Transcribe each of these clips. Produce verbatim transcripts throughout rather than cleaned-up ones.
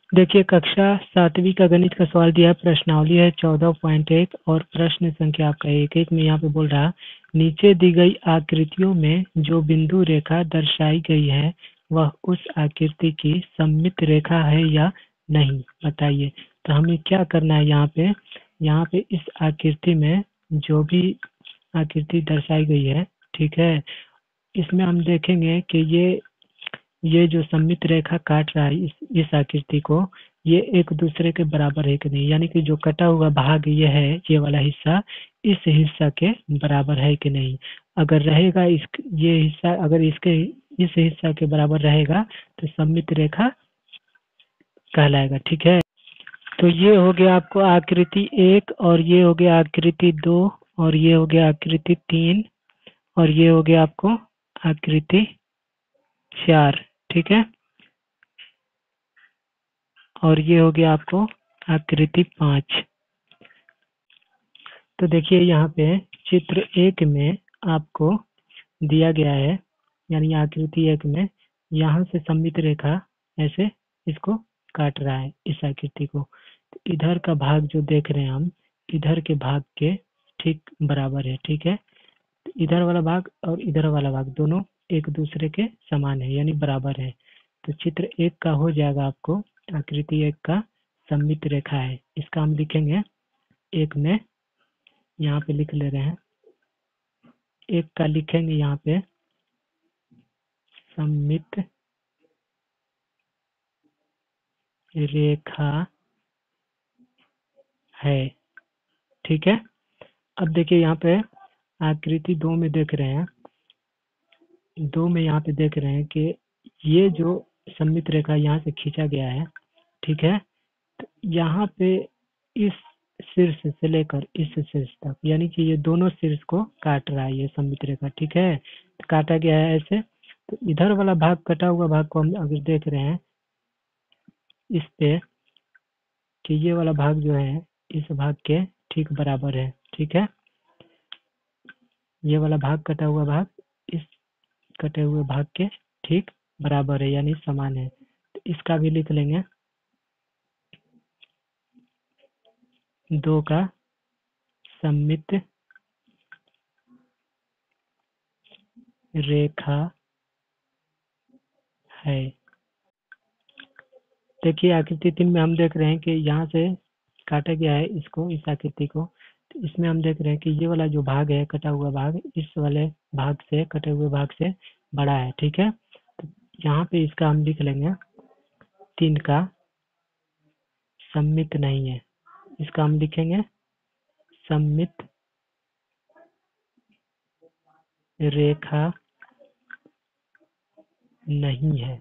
देखिए कक्षा सातवीं का गणित का सवाल दिया है, प्रश्नावली है चौदह पॉइंट एक और प्रश्न संख्या आपका एक एक में यहाँ पे बोल रहा नीचे दी गई आकृतियों में जो बिंदु रेखा दर्शाई गई है वह उस आकृति की सममित रेखा है या नहीं, बताइए। तो हमें क्या करना है यहाँ पे, यहाँ पे इस आकृति में जो भी आकृति दर्शाई गई है, ठीक है, इसमें हम देखेंगे कि ये ये जो सममित रेखा काट रहा है इस इस आकृति को, ये एक दूसरे के बराबर है कि नहीं, यानी कि जो कटा हुआ भाग ये है, ये वाला हिस्सा इस हिस्सा के बराबर है कि नहीं। अगर रहेगा इस ये हिस्सा अगर इसके इस हिस्सा के बराबर रहेगा तो सममित रेखा कहलाएगा, ठीक है। तो ये हो गया आपको आकृति एक और ये हो गया आकृति दो और ये हो गया आकृति तीन और ये हो गया आपको आकृति चार, ठीक है। और ये हो गया आपको आकृति पाँच। तो देखिए यहाँ पे चित्र एक में आपको दिया गया है, यानी आकृति एक में यहाँ से सममित रेखा ऐसे इसको काट रहा है इस आकृति को। तो इधर का भाग जो देख रहे हैं हम, इधर के भाग के ठीक बराबर है, ठीक है। तो इधर वाला भाग और इधर वाला भाग दोनों एक दूसरे के समान है, यानी बराबर है। तो चित्र एक का हो जाएगा आपको, आकृति एक का सममित रेखा है, इसका हम लिखेंगे एक में, यहाँ पे लिख ले रहे हैं, एक का लिखेंगे यहाँ पे सममित रेखा है, ठीक है। अब देखिए यहाँ पे आकृति दो में देख रहे हैं, दो में यहाँ पे देख रहे हैं कि ये जो सममित रेखा यहाँ से खींचा गया है, ठीक है। तो यहाँ पे इस शीर्ष से लेकर इस शीर्ष तक, यानी कि ये दोनों शीर्ष को काट रहा है ये सममित रेखा, ठीक है। तो काटा गया है ऐसे। तो इधर वाला भाग कटा हुआ भाग को हम अगर देख रहे हैं इस पे कि ये वाला भाग जो है इस भाग के ठीक बराबर है, ठीक है। ये वाला भाग कटा हुआ भाग इस कटे हुए भाग के ठीक बराबर है, यानी समान है। तो इसका भी लिख लेंगे दो का सममित रेखा है। देखिए आकृति तीन में हम देख रहे हैं कि यहाँ से काटा गया है इसको, इस आकृति को। तो इसमें हम देख रहे हैं कि ये वाला जो भाग है कटा हुआ भाग इस वाले भाग से कटे हुए भाग से बड़ा है, ठीक है। तो यहाँ पे इसका हम लिख लेंगे तीन का सममित नहीं है, इसका हम लिखेंगे सममित रेखा नहीं है।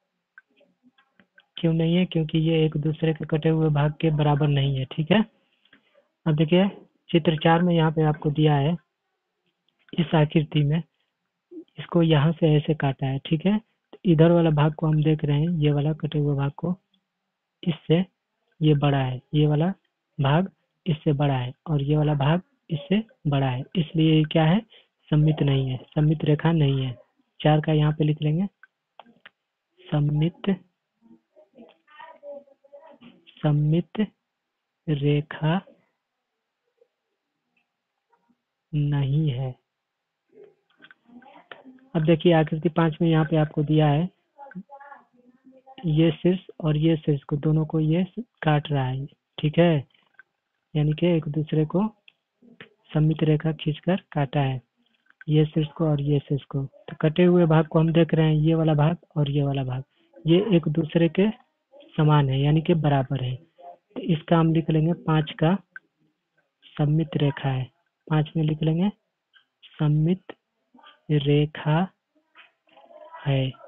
क्यों नहीं है? क्योंकि ये एक दूसरे के कटे हुए भाग के बराबर नहीं है, ठीक है। अब देखिए चित्र चार में यहाँ पे आपको दिया है इस आकृति में, इसको यहाँ से ऐसे काटा है, ठीक है। तो इधर वाला भाग को हम देख रहे हैं, ये वाला कटे हुए भाग को, इससे ये बड़ा है, ये वाला भाग इससे बड़ा है और ये वाला भाग इससे बड़ा है, इसलिए ये क्या है, सममित नहीं है, सममित रेखा नहीं है। चार का यहाँ पे लिख लेंगे सममित सममित रेखा नहीं है। अब देखिए आकृति पांच में यहाँ पे आपको दिया है ये शीर्ष और ये शीर्ष को दोनों को ये काट रहा है, ठीक है, यानी कि एक दूसरे को सममित रेखा खींचकर काटा है, ये शीर्ष को और ये शीर्ष को। तो कटे हुए भाग को हम देख रहे हैं, ये वाला भाग और ये वाला भाग ये एक दूसरे के समान है, यानी कि बराबर है। तो इसका हम लिख लेंगे पांच का सममित रेखा है, पांच में लिख लेंगे सममित रेखा है।